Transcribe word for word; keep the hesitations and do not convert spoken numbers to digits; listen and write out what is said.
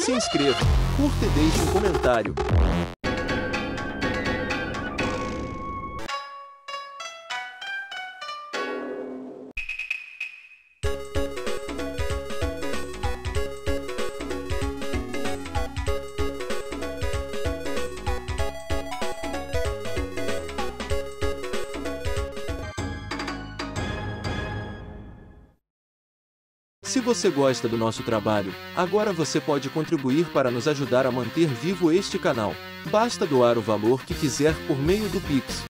Se inscreva, curta e deixe um comentário. Se você gosta do nosso trabalho, agora você pode contribuir para nos ajudar a manter vivo este canal. Basta doar o valor que quiser por meio do Pix.